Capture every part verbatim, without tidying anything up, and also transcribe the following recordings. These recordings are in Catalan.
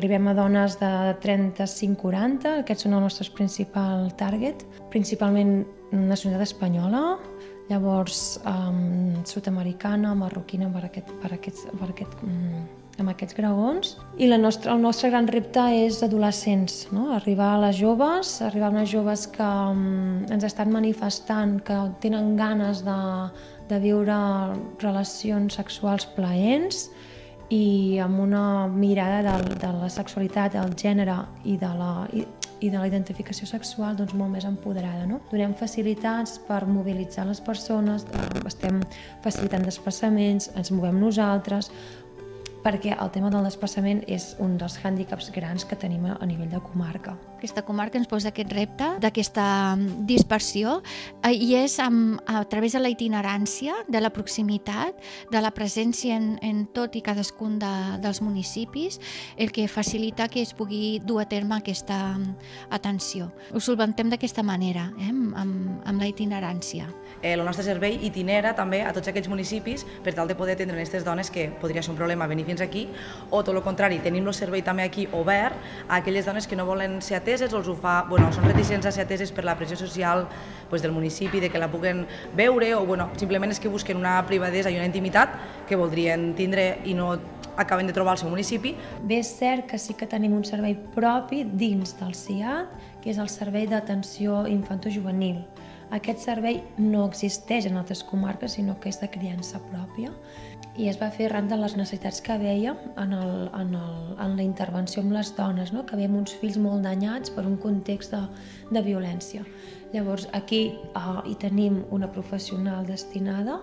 arribem a dones de trenta-cinc a quaranta, aquests són el nostre principal target, principalment nacionalitat espanyola, llavors um, sud-americana, marroquina, per aquest, per aquests, per aquest, um, amb aquests graons. I la nostra, el nostre gran repte és adolescents, no? Arribar a les joves, arribar a unes joves que um, ens estan manifestant que tenen ganes de, de viure relacions sexuals plaents i amb una mirada de, de la sexualitat, del gènere i de la... I, i de la identificació sexual doncs, molt més empoderada. No? Donem facilitats per mobilitzar les persones, estem facilitant desplaçaments, ens movem nosaltres, perquè el tema del desplaçament és un dels hàndicaps grans que tenim a nivell de comarca. Aquesta comarca ens posa aquest repte d'aquesta dispersió eh, i és amb, a través de la itinerància, de la proximitat, de la presència en, en tot i cadascun de, dels municipis, el que facilita que es pugui dur a terme aquesta atenció. Ho solventem d'aquesta manera, eh, amb, amb la itinerància. El nostre servei itinera també a tots aquests municipis per tal de poder atendre aquestes dones que podria ser un problema venir fins aquí, o tot el contrari, tenim el servei també aquí obert a aquelles dones que no volen ser ateses o els ho fa, bueno, són reticents a ser ateses per la pressió social pues, del municipi, de que la puguen veure o bueno, simplement és que busquen una privadesa i una intimitat que voldrien tindre i no acaben de trobar al seu municipi. Bé, és cert que sí que tenim un servei propi dins del C I A T, que és el Servei d'Atenció Infantojuvenil. Aquest servei no existeix en altres comarques, sinó que és de criança pròpia i es va fer arran de les necessitats que vèiem en, el, en, el, en la intervenció amb les dones, no? Que veiem uns fills molt danyats per un context de, de violència. Llavors, aquí uh, hi tenim una professional destinada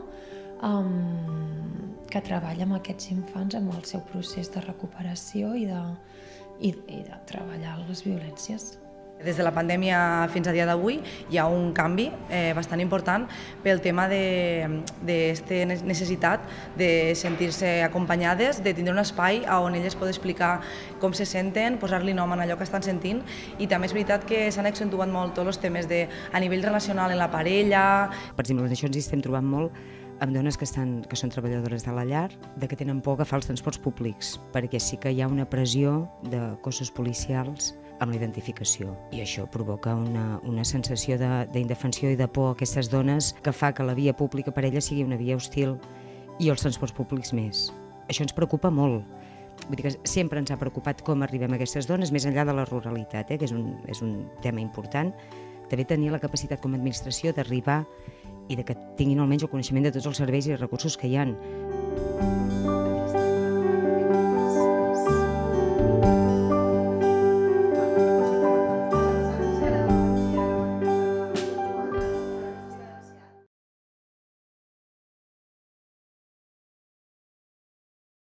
um, que treballa amb aquests infants amb el seu procés de recuperació i de, i, i de treballar les violències. Des de la pandèmia fins a dia d'avui hi ha un canvi eh, bastant important pel tema d'aquesta necessitat de sentir-se acompanyades, de tindre un espai on elles poden explicar com se senten, posar-li nom en allò que estan sentint i també és veritat que s'han accentuat molt tots els temes de, a nivell relacional en la parella. Per exemple, això ens hi estem trobant molt amb dones que, estan, que són treballadores de la llar, de que tenen por a agafar els transports públics, perquè sí que hi ha una pressió de cossos policials amb la identificació. I això provoca una, una sensació d'indefensió i de por a aquestes dones que fa que la via pública per elles sigui una via hostil i els transports públics més. Això ens preocupa molt. Vull dir que sempre ens ha preocupat com arribem a aquestes dones, més enllà de la ruralitat, eh, que és un, és un tema important. També tenir la capacitat com a administració d'arribar i de que tinguin almenys el coneixement de tots els serveis i recursos que hi ha.